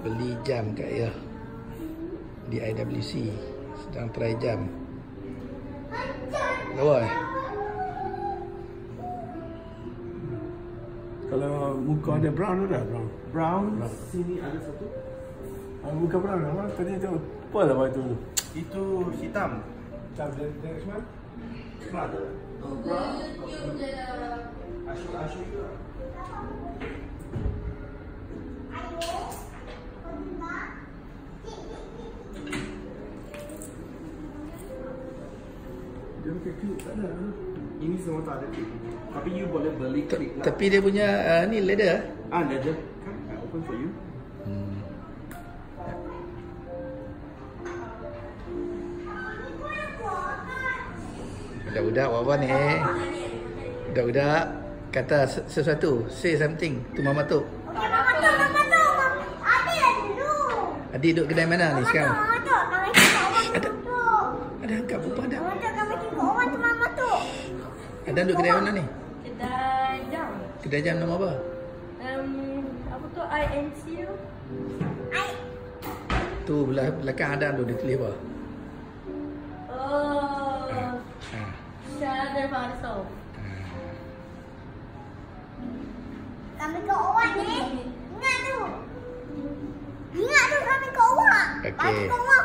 beli jam kat dia di IWC. Sedang try jam. Lawa Kalau muka ada brown ada brown. Brown. Sini ada satu. Muka brown apa? Tadi tu apa lah waktu tu? Itu hitam. Macam next one. Brown. Asyik you. Dia pakai klip tak ada. Ini semua tak ada klip. Tapi you boleh beli klip lah. Tapi dia punya ni leather. Leather. Come, I open for you. Budak-budak apa ni? Budak-budak kata sesuatu. Say something to Mama Tok. Mama Tok. Adik dulu. Adik duduk kedai mana ni sekarang? Mama Tok, kami tengok orang duduk. Ada angkat berapa ada? Mama Tok, kami tengok orang tu Mama Tok. Ada duduk kedai mana ni? Kedai jam. Kedai jam nama apa? Apa tu? INC tu? Tu belakang ada tu dia tulis apa? Oh. Syahada Farso. Kami ke orang ni. Ingat tu kami ke orang. Okey. Kami ke orang.